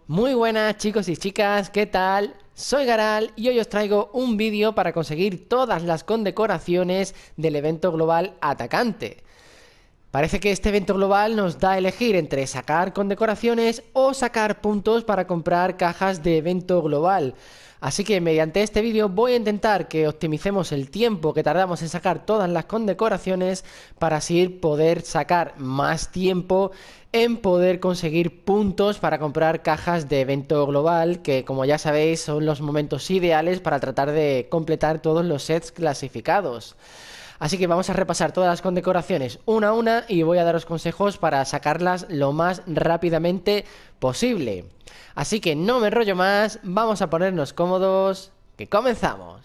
Muy buenas chicos y chicas, ¿qué tal? Soy Garal y hoy os traigo un vídeo para conseguir todas las condecoraciones del evento global atacante. Parece que este evento global nos da a elegir entre sacar condecoraciones o sacar puntos para comprar cajas de evento global. Así que mediante este vídeo voy a intentar que optimicemos el tiempo que tardamos en sacar todas las condecoraciones para así poder sacar más tiempo en poder conseguir puntos para comprar cajas de evento global, que como ya sabéis son los momentos ideales para tratar de completar todos los sets clasificados. Así que vamos a repasar todas las condecoraciones una a una y voy a daros consejos para sacarlas lo más rápidamente posible. Así que no me enrollo más, vamos a ponernos cómodos, que comenzamos.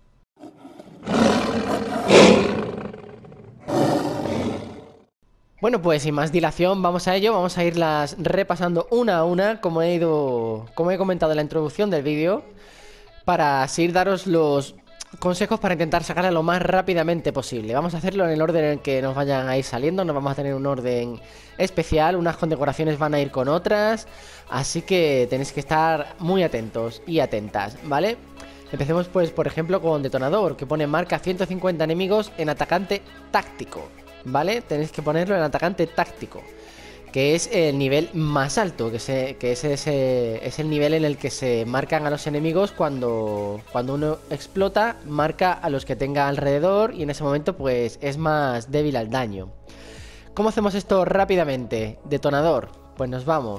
Bueno, pues sin más dilación, vamos a ello, vamos a irlas repasando una a una, como he comentado en la introducción del vídeo, para así daros los consejos para intentar sacarla lo más rápidamente posible. Vamos a hacerlo en el orden en el que nos vayan a ir saliendo, no vamos a tener un orden especial, unas condecoraciones van a ir con otras, así que tenéis que estar muy atentos y atentas, ¿vale? Empecemos pues, por ejemplo, con Detonador, que pone marca 150 enemigos en atacante táctico, ¿vale? Tenéis que ponerlo en atacante táctico, que es el nivel más alto, que es el nivel en el que se marcan a los enemigos cuando uno explota, marca a los que tenga alrededor y en ese momento pues es más débil al daño. ¿Cómo hacemos esto rápidamente? Detonador, pues nos vamos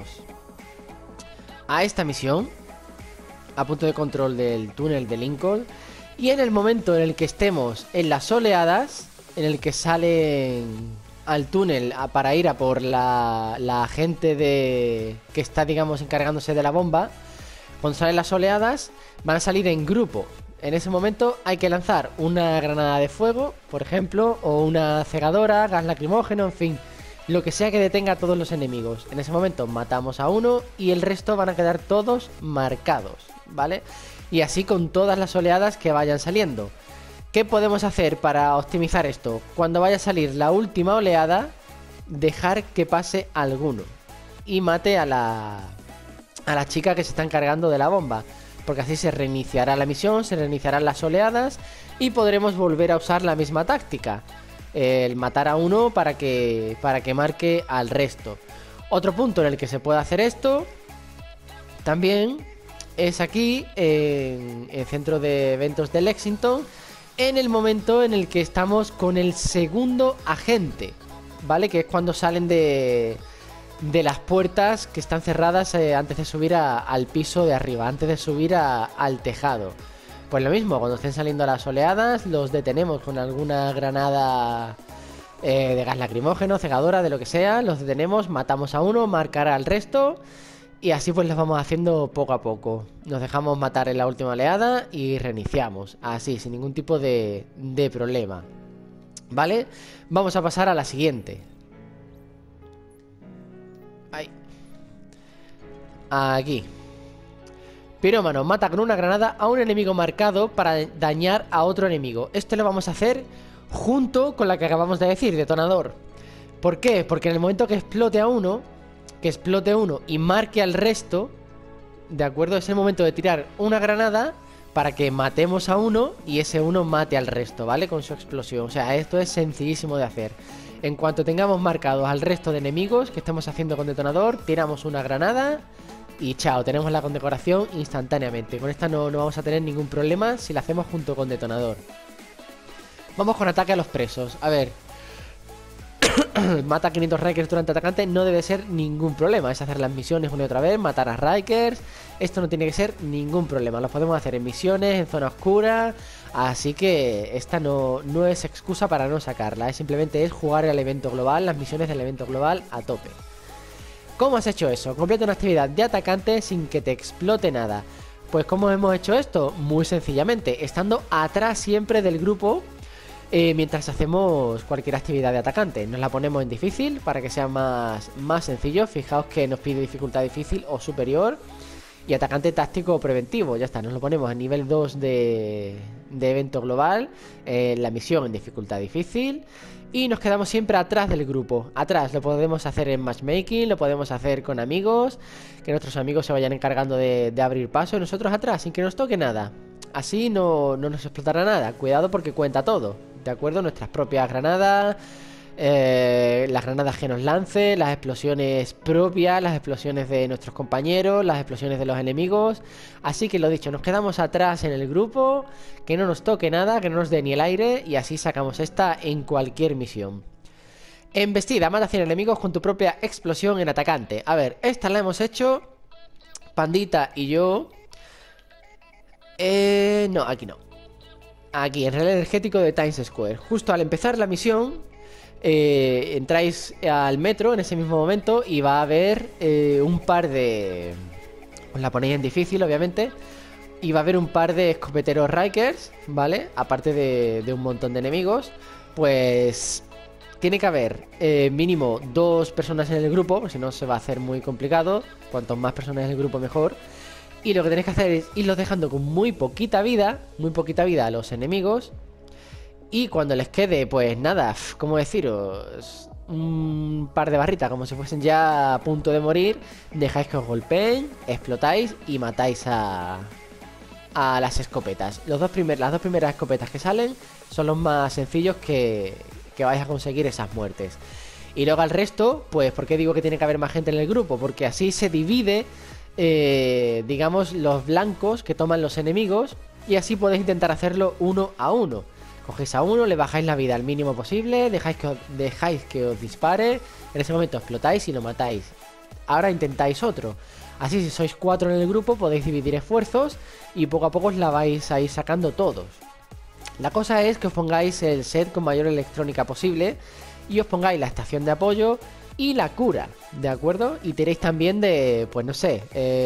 a esta misión, a punto de control del túnel de Lincoln, y en el momento en el que estemos en las oleadas, en el que salen al túnel para ir a por la gente que está, digamos, encargándose de la bomba, cuando salen las oleadas van a salir en grupo. En ese momento hay que lanzar una granada de fuego, por ejemplo, o una cegadora, gas lacrimógeno, en fin, lo que sea que detenga a todos los enemigos. En ese momento matamos a uno y el resto van a quedar todos marcados, ¿vale? Y así con todas las oleadas que vayan saliendo. ¿Qué podemos hacer para optimizar esto? Cuando vaya a salir la última oleada, dejar que pase alguno y mate a la chica que se está encargando de la bomba, porque así se reiniciará la misión, se reiniciarán las oleadas y podremos volver a usar la misma táctica, el matar a uno para que marque al resto. Otro punto en el que se puede hacer esto también es aquí en el centro de eventos de Lexington, en el momento en el que estamos con el segundo agente, ¿vale? Que es cuando salen de las puertas que están cerradas antes de subir al piso de arriba, antes de subir al tejado. Pues lo mismo, cuando estén saliendo las oleadas, los detenemos con alguna granada de gas lacrimógeno, cegadora, de lo que sea, los detenemos, matamos a uno, marcará al resto. Y así pues los vamos haciendo poco a poco. Nos dejamos matar en la última oleada y reiniciamos. Así, sin ningún tipo de problema. ¿Vale? Vamos a pasar a la siguiente. Ahí. Aquí. Pirómano mata con una granada a un enemigo marcado para dañar a otro enemigo. Esto lo vamos a hacer junto con la que acabamos de decir, detonador. ¿Por qué? Porque en el momento que explote uno y marque al resto, ¿de acuerdo? Es el momento de tirar una granada para que matemos a uno y ese uno mate al resto, ¿vale? Con su explosión. O sea, esto es sencillísimo de hacer. En cuanto tengamos marcados al resto de enemigos que estemos haciendo con detonador, tiramos una granada y chao, tenemos la condecoración instantáneamente. Con esta no vamos a tener ningún problema si la hacemos junto con detonador. Vamos con ataque a los presos. A ver, mata a 500 Rikers durante atacante no debe ser ningún problema. Es hacer las misiones una y otra vez, matar a Rikers. Esto no tiene que ser ningún problema. Lo podemos hacer en misiones, en zona oscura. Así que esta no es excusa para no sacarla. Simplemente es jugar el evento global, las misiones del evento global a tope. ¿Cómo has hecho eso? Completa una actividad de atacante sin que te explote nada. Pues ¿cómo hemos hecho esto? Muy sencillamente, estando atrás siempre del grupo. Mientras hacemos cualquier actividad de atacante, nos la ponemos en difícil para que sea más sencillo. Fijaos que nos pide dificultad difícil o superior y atacante táctico preventivo. Ya está, nos lo ponemos a nivel 2 de evento global, la misión en dificultad difícil. Y nos quedamos siempre atrás del grupo. Atrás lo podemos hacer en matchmaking, lo podemos hacer con amigos, que nuestros amigos se vayan encargando de abrir paso, y nosotros atrás, sin que nos toque nada. Así no nos explotará nada. Cuidado porque cuenta todo, ¿de acuerdo? Nuestras propias granadas, las granadas que nos lance, las explosiones propias, las explosiones de nuestros compañeros, las explosiones de los enemigos. Así que lo dicho, nos quedamos atrás en el grupo, que no nos toque nada, que no nos dé ni el aire, y así sacamos esta en cualquier misión. Embestida, mata 100 enemigos con tu propia explosión en atacante. A ver, esta la hemos hecho Pandita y yo. No, aquí no. Aquí, en el energético de Times Square. Justo al empezar la misión, entráis al metro en ese mismo momento y va a haber un par de... Os la ponéis en difícil, obviamente. Y va a haber un par de escopeteros Rikers, ¿vale? Aparte de un montón de enemigos. Pues tiene que haber mínimo 2 personas en el grupo, porque si no se va a hacer muy complicado. Cuanto más personas en el grupo, mejor. Y lo que tenéis que hacer es irlos dejando con muy poquita vida a los enemigos. Y cuando les quede, pues nada, ¿cómo deciros? Un par de barritas, como si fuesen ya a punto de morir, dejáis que os golpeen, explotáis y matáis a las escopetas. Las dos primeras escopetas que salen son los más sencillos que vais a conseguir esas muertes. Y luego al resto, pues, ¿por qué digo que tiene que haber más gente en el grupo? Porque así se divide, digamos, los blancos que toman los enemigos, y así podéis intentar hacerlo uno a uno. Cogéis a uno, le bajáis la vida al mínimo posible, dejáis que os dispare, en ese momento explotáis y lo matáis. Ahora intentáis otro. Así, si sois 4 en el grupo, podéis dividir esfuerzos y poco a poco os la vais a ir sacando todos. La cosa es que os pongáis el set con mayor electrónica posible y os pongáis la estación de apoyo y la cura, ¿de acuerdo? Y tiréis también de, pues no sé,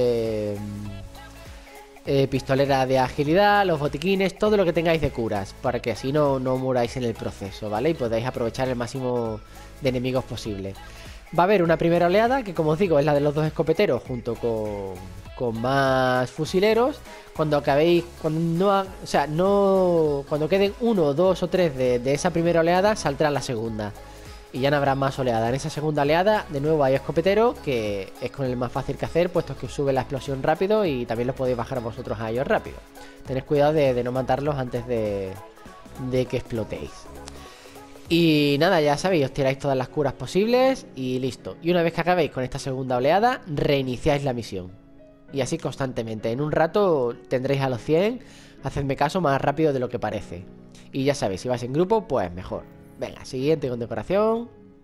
pistolera de agilidad, los botiquines, todo lo que tengáis de curas, para que así no muráis en el proceso, ¿vale? Y podáis aprovechar el máximo de enemigos posible. Va a haber una primera oleada, que como os digo, es la de los 2 escopeteros junto con más fusileros. Cuando acabéis, cuando queden 1, 2 o 3 de esa primera oleada, saldrá la segunda. Y ya no habrá más oleada. En esa segunda oleada, de nuevo hay escopetero, que es con el más fácil que hacer, puesto que os sube la explosión rápido y también los podéis bajar vosotros a ellos rápido. Tened cuidado de no matarlos antes de que explotéis. Y nada, ya sabéis, os tiráis todas las curas posibles y listo. Y una vez que acabéis con esta segunda oleada, reiniciáis la misión. Y así constantemente. En un rato tendréis a los 100. Hacedme caso, más rápido de lo que parece. Y ya sabéis, si vais en grupo, pues mejor. Venga, siguiente condecoración.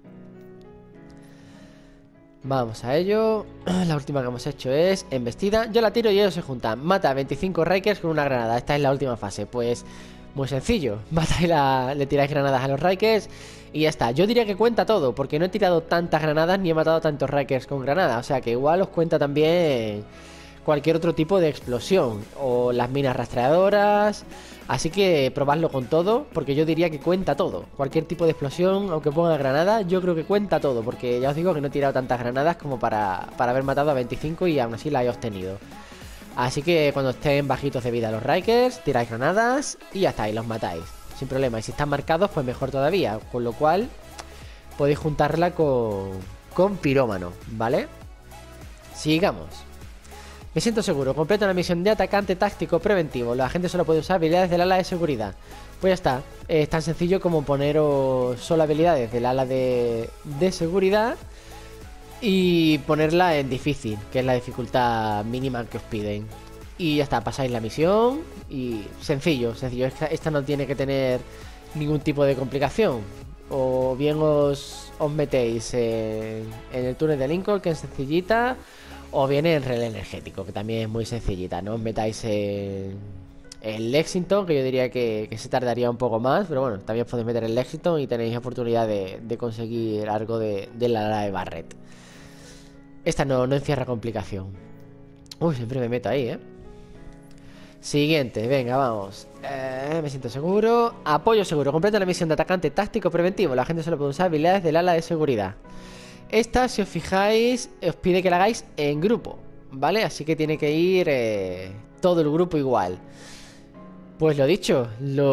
Vamos a ello. La última que hemos hecho es embestida. Yo la tiro y ellos se juntan. Mata a 25 Rikers con una granada. Esta es la última fase. Pues muy sencillo. Le tiráis granadas a los Rikers y ya está. Yo diría que cuenta todo, porque no he tirado tantas granadas ni he matado tantos Rikers con granada. O sea que igual os cuenta también cualquier otro tipo de explosión o las minas rastreadoras. Así que probadlo con todo, porque yo diría que cuenta todo. Cualquier tipo de explosión, aunque ponga granada, yo creo que cuenta todo, porque ya os digo que no he tirado tantas granadas como para haber matado a 25 y aún así la he obtenido. Así que cuando estén bajitos de vida los Rikers, tiráis granadas y ya está, y los matáis sin problema. Y si están marcados, pues mejor todavía. Con lo cual podéis juntarla con pirómano, ¿vale? Sigamos. Me siento seguro, completa una misión de atacante táctico preventivo. La gente solo puede usar habilidades del ala de seguridad. Pues ya está, es tan sencillo como poneros solo habilidades del ala de seguridad y ponerla en difícil, que es la dificultad mínima que os piden. Y ya está, pasáis la misión y sencillo. Esta no tiene que tener ningún tipo de complicación. O bien os metéis en el túnel de Lincoln, que es sencillita, o bien en relé energético, que también es muy sencillita. No os metáis en Lexington, que yo diría que se tardaría un poco más, pero bueno, también os podéis meter en Lexington y tenéis oportunidad de conseguir algo de la ala de Barret. Esta no encierra complicación. Uy, siempre me meto ahí, Siguiente, venga, vamos. Me siento seguro. Apoyo seguro. Completa la misión de atacante táctico preventivo. La gente solo puede usar habilidades del ala de seguridad. Esta, si os fijáis, os pide que la hagáis en grupo. ¿vale? Así que tiene que ir todo el grupo igual. Pues lo dicho,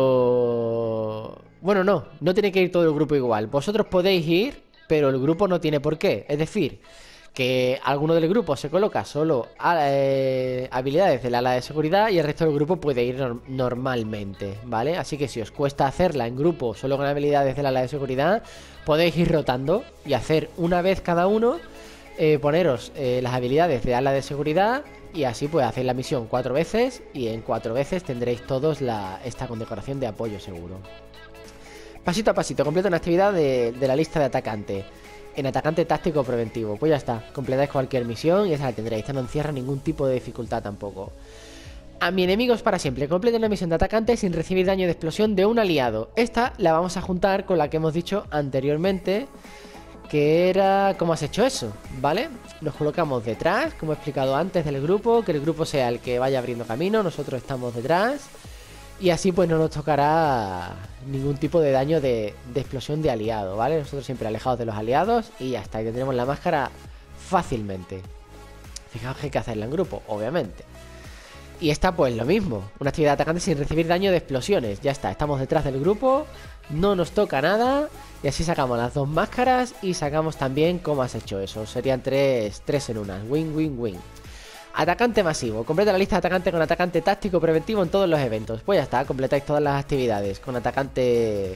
Bueno, no tiene que ir todo el grupo igual. Vosotros podéis ir, pero el grupo no tiene por qué. Es decir, que alguno del grupo se coloca solo habilidades del ala de seguridad y el resto del grupo puede ir normalmente, ¿vale? Así que si os cuesta hacerla en grupo solo con habilidades del ala de seguridad, podéis ir rotando y hacer una vez cada uno, poneros las habilidades de ala de seguridad y así pues hacéis la misión 4 veces y en 4 veces tendréis todos esta condecoración de apoyo seguro. Pasito a pasito, completa una actividad de la lista de atacante. En atacante táctico preventivo. Pues ya está, completáis cualquier misión y esa la tendréis. Esta no encierra ningún tipo de dificultad tampoco. A mi enemigos para siempre. Completa una misión de atacante sin recibir daño de explosión de un aliado. Esta la vamos a juntar con la que hemos dicho anteriormente, que era cómo has hecho eso, ¿vale? Nos colocamos detrás, como he explicado antes, del grupo. Que el grupo sea el que vaya abriendo camino. Nosotros estamos detrás. Y así pues no nos tocará ningún tipo de daño de explosión de aliado, ¿vale? Nosotros siempre alejados de los aliados y ya está. Y tendremos la máscara fácilmente. Fijaos que hay que hacerla en grupo, obviamente. Y esta pues lo mismo. Una actividad de atacante sin recibir daño de explosiones. Ya está, estamos detrás del grupo. No nos toca nada. Y así sacamos las dos máscaras y sacamos también cómo has hecho eso. Serían tres en una. Win, win, win. Atacante masivo. Completa la lista de atacante con atacante táctico preventivo en todos los eventos. Pues ya está, completáis todas las actividades con atacante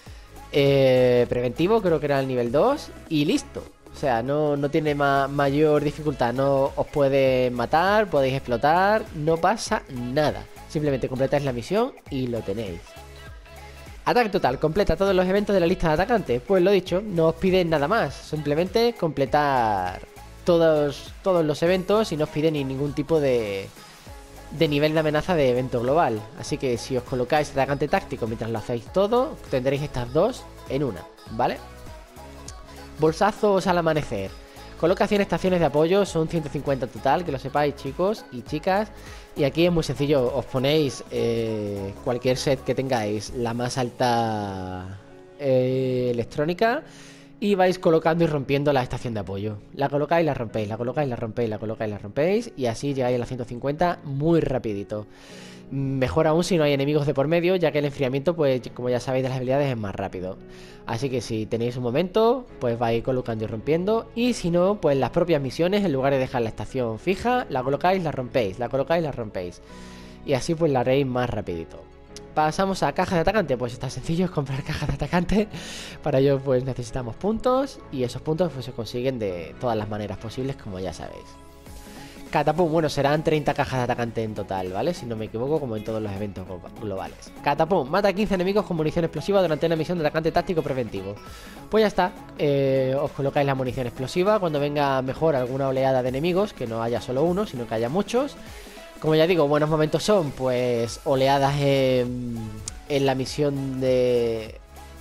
preventivo, creo que era el nivel 2. Y listo. O sea, no tiene mayor dificultad. No os puede matar, podéis explotar. No pasa nada. Simplemente completáis la misión y lo tenéis. Ataque total. Completa todos los eventos de la lista de atacantes. Pues lo dicho, no os piden nada más. Simplemente completar todos los eventos y no os pide ni ningún tipo de nivel de amenaza de evento global. Así que si os colocáis atacante táctico mientras lo hacéis todo, tendréis estas dos en una, ¿vale? Bolsazos al amanecer. Coloca 100 estaciones de apoyo, son 150 total, que lo sepáis chicos y chicas. Y aquí es muy sencillo, os ponéis cualquier set que tengáis, la más alta electrónica, y vais colocando y rompiendo la estación de apoyo. La colocáis, la rompéis, la colocáis, la rompéis, la colocáis, la rompéis. Y así llegáis a las 150 muy rapidito. Mejor aún si no hay enemigos de por medio, ya que el enfriamiento, pues como ya sabéis de las habilidades, es más rápido. Así que si tenéis un momento, pues vais colocando y rompiendo. Y si no, pues las propias misiones, en lugar de dejar la estación fija, la colocáis, la rompéis, la colocáis, la rompéis. Y así pues la haréis más rapidito. Pasamos a caja de atacante. Pues está sencillo, es comprar cajas de atacante. Para ello pues necesitamos puntos. Y esos puntos pues se consiguen de todas las maneras posibles, como ya sabéis. Catapum, bueno, serán 30 cajas de atacante en total, ¿vale? Si no me equivoco, como en todos los eventos globales. Catapum, mata a 15 enemigos con munición explosiva durante una misión de atacante táctico preventivo. Pues ya está, os colocáis la munición explosiva. Cuando venga mejor alguna oleada de enemigos, que no haya solo uno, sino que haya muchos. Como ya digo, buenos momentos son, pues, oleadas en la misión de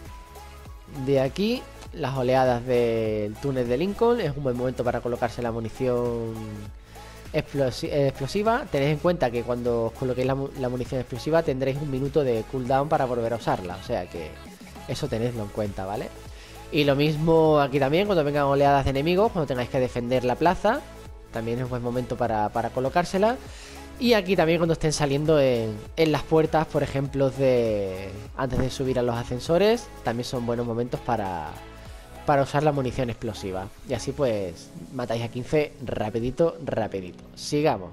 aquí. Las oleadas del túnel de Lincoln. Es un buen momento para colocarse la munición explosiva. Tened en cuenta que cuando os coloquéis la munición explosiva tendréis un minuto de cooldown para volver a usarla. O sea que eso tenedlo en cuenta, ¿vale? Y lo mismo aquí también, cuando vengan oleadas de enemigos, cuando tengáis que defender la plaza, también es un buen momento para colocársela. Y aquí también cuando estén saliendo en las puertas, por ejemplo, antes de subir a los ascensores, también son buenos momentos para usar la munición explosiva. Y así pues matáis a 15 rapidito, rapidito. Sigamos.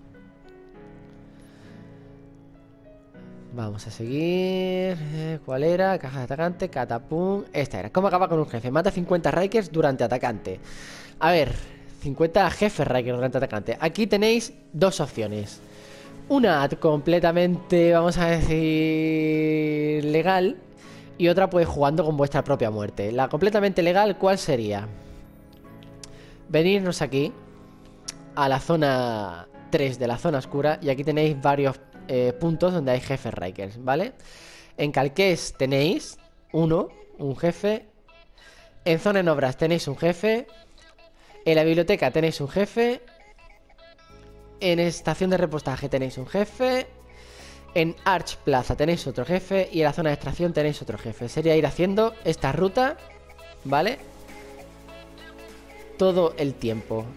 Vamos a seguir. ¿Cuál era? Caja de atacante, catapum. Esta era. ¿Cómo acaba con un jefe? Mata 50 Rikers durante atacante. A ver, 50 jefes Rikers durante atacante. Aquí tenéis dos opciones. Una completamente, vamos a decir, legal. Y otra pues jugando con vuestra propia muerte. La completamente legal, ¿cuál sería? Venirnos aquí a la zona 3 de la zona oscura. Y aquí tenéis varios puntos donde hay jefes Rikers, ¿vale? En Calqués tenéis un jefe. En zona en obras tenéis un jefe. En la biblioteca tenéis un jefe. En estación de repostaje tenéis un jefe. En Arch Plaza tenéis otro jefe. Y en la zona de extracción tenéis otro jefe. Sería ir haciendo esta ruta, ¿vale? Todo el tiempo.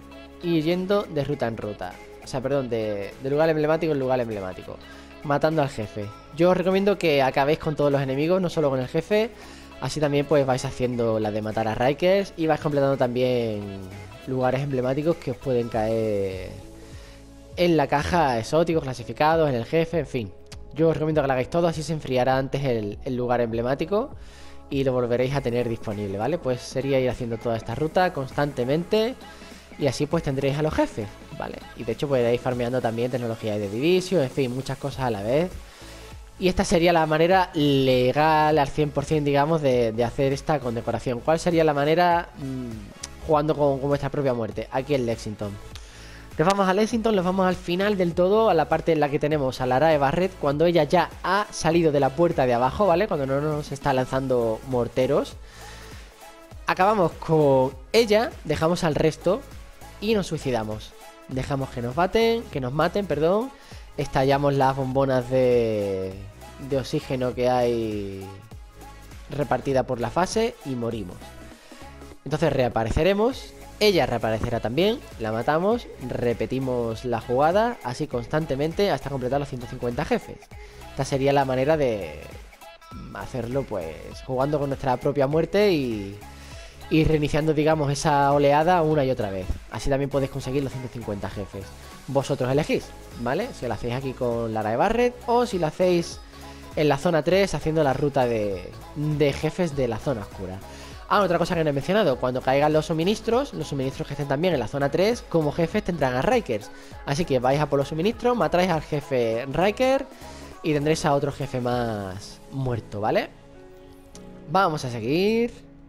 y yendo de ruta en ruta. O sea, perdón, de lugar emblemático en lugar emblemático, matando al jefe. Yo os recomiendo que acabéis con todos los enemigos, no solo con el jefe. Así también pues vais haciendo la de matar a Rikers y vais completando también lugares emblemáticos que os pueden caer en la caja, exóticos, clasificados, en el jefe, en fin. Yo os recomiendo que lo hagáis todo, así se enfriará antes el lugar emblemático y lo volveréis a tener disponible, ¿vale? Pues sería ir haciendo toda esta ruta constantemente y así pues tendréis a los jefes, ¿vale? Y de hecho podréis farmeando también tecnología de Division, en fin, muchas cosas a la vez. Y esta sería la manera legal al 100%, digamos, de hacer esta condecoración. ¿Cuál sería la manera jugando con vuestra propia muerte? Aquí en Lexington. Nos vamos a Lexington, nos vamos al final del todo, a la parte en la que tenemos a Lara de Barret, cuando ella ya ha salido de la puerta de abajo, ¿vale? Cuando no nos está lanzando morteros. Acabamos con ella, dejamos al resto y nos suicidamos. Dejamos que nos maten, perdón. Estallamos las bombonas de oxígeno que hay repartida por la fase y morimos. Entonces reapareceremos. Ella reaparecerá también, la matamos, repetimos la jugada así constantemente hasta completar los 150 jefes. Esta sería la manera de hacerlo, pues jugando con nuestra propia muerte y reiniciando, digamos, esa oleada una y otra vez. Así también podéis conseguir los 150 jefes. Vosotros elegís, ¿vale? Si lo hacéis aquí con Lara de Barret o si lo hacéis en la zona 3 haciendo la ruta de jefes de la zona oscura. Ah, otra cosa que no he mencionado, cuando caigan los suministros que estén también en la zona 3, como jefes tendrán a Rikers. Así que vais a por los suministros, matáis al jefe Riker y tendréis a otro jefe más muerto, ¿vale? Vamos a seguir.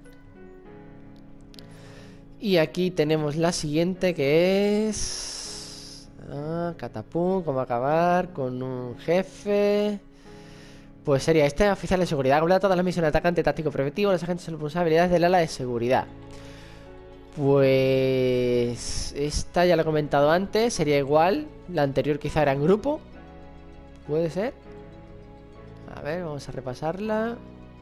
Y aquí tenemos la siguiente que es... Catapum, cómo acabar con un jefe... Pues sería este oficial de seguridad. Completa todas las misiones de atacante táctico preventivo. Los agentes son responsabilidades del ala de seguridad. Pues... esta ya lo he comentado antes. Sería igual. La anterior quizá era en grupo. ¿Puede ser? A ver, vamos a repasarla.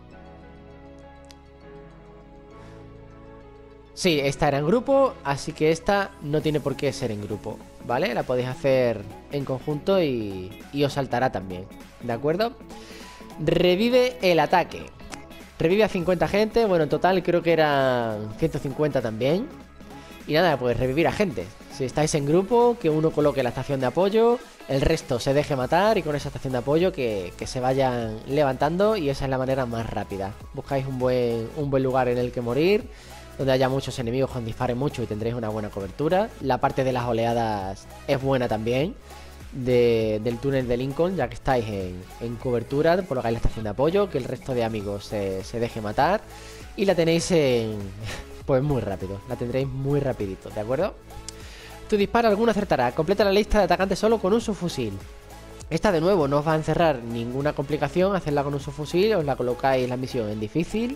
Sí, esta era en grupo, así que esta no tiene por qué ser en grupo, ¿vale? La podéis hacer en conjunto y os saltará también, ¿de acuerdo? Revive el ataque. Revive a 50 gente, bueno, en total creo que eran 150 también. Y nada, pues revivir a gente. Si estáis en grupo, que uno coloque la estación de apoyo, el resto se deje matar y con esa estación de apoyo que se vayan levantando y esa es la manera más rápida. Buscáis un buen lugar en el que morir, donde haya muchos enemigos que os disparen mucho y tendréis una buena cobertura. La parte de las oleadas es buena también, del túnel de Lincoln, ya que estáis en cobertura, colocáis la estación de apoyo, que el resto de amigos se deje matar y la tenéis pues muy rápido, la tendréis muy rapidito, ¿de acuerdo? Tu disparo alguno acertará, completa la lista de atacantes solo con un subfusil. Esta de nuevo no os va a encerrar ninguna complicación, hacerla con un subfusil, os la colocáis la misión en difícil.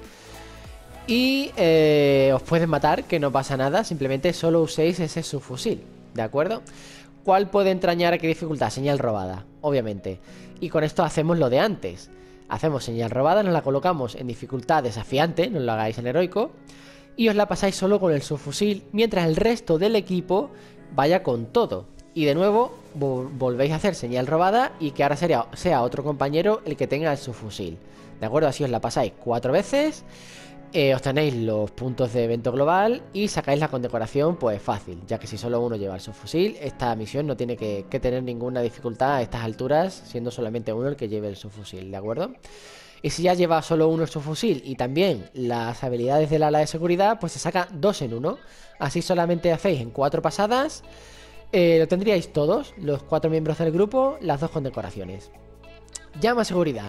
Y os pueden matar, que no pasa nada, simplemente solo uséis ese subfusil, ¿de acuerdo? ¿Cuál puede entrañar a qué dificultad? Señal robada, obviamente. Y con esto hacemos lo de antes. Hacemos señal robada, nos la colocamos en dificultad desafiante, no lo hagáis en heroico, y os la pasáis solo con el subfusil, mientras el resto del equipo vaya con todo. Y de nuevo volvéis a hacer señal robada y que ahora sea otro compañero el que tenga el subfusil, ¿de acuerdo? Así os la pasáis 4 veces. Obtenéis los puntos de evento global y sacáis la condecoración pues fácil, ya que si solo uno lleva el subfusil, esta misión no tiene que tener ninguna dificultad a estas alturas, siendo solamente uno el que lleve el subfusil, ¿de acuerdo? Y si ya lleva solo uno el subfusil y también las habilidades del ala de seguridad, pues se saca 2 en 1. Así solamente hacéis en 4 pasadas, lo tendríais todos, los 4 miembros del grupo, las 2 condecoraciones. Llama a seguridad.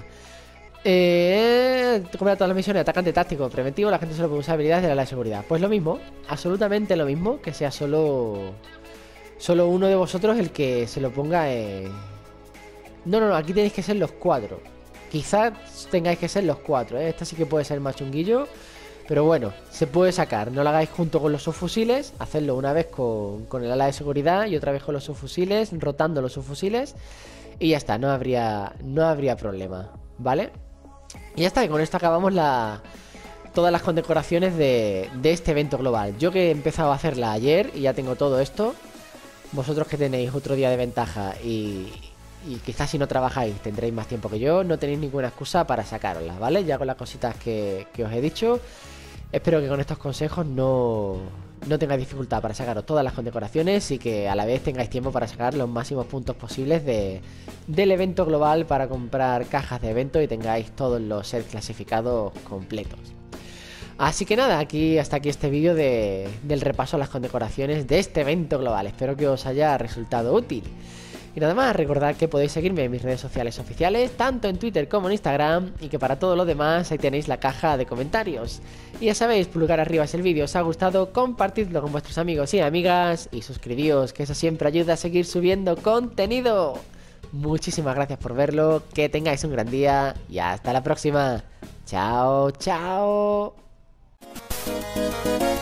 Completa todas las misiones de atacante táctico preventivo. La gente solo puede usar habilidades de la seguridad. Pues lo mismo, absolutamente lo mismo. Que sea solo uno de vosotros el que se lo ponga No, aquí tenéis que ser los 4. Quizás tengáis que ser los 4, Esta sí que puede ser más chunguillo, pero bueno, se puede sacar. No lo hagáis junto con los subfusiles. Hacedlo una vez con el ala de seguridad y otra vez con los subfusiles, rotando los subfusiles. Y ya está, no habría problema, ¿vale? Y ya está, y con esto acabamos todas las condecoraciones de este evento global. Yo que he empezado a hacerla ayer y ya tengo todo esto. Vosotros que tenéis otro día de ventaja y quizás si no trabajáis tendréis más tiempo que yo, no tenéis ninguna excusa para sacaroslas, ¿vale? Ya con las cositas que os he dicho. Espero que con estos consejos no tengáis dificultad para sacaros todas las condecoraciones y que a la vez tengáis tiempo para sacar los máximos puntos posibles del evento global para comprar cajas de evento y tengáis todos los sets clasificados completos. Así que nada, hasta aquí este vídeo del repaso a las condecoraciones de este evento global. Espero que os haya resultado útil. Y nada más, recordad que podéis seguirme en mis redes sociales oficiales, tanto en Twitter como en Instagram, y que para todo lo demás ahí tenéis la caja de comentarios. Y ya sabéis, pulgar arriba si el vídeo os ha gustado, compartidlo con vuestros amigos y amigas, y suscribíos, que eso siempre ayuda a seguir subiendo contenido. Muchísimas gracias por verlo, que tengáis un gran día, y hasta la próxima. Chao, chao.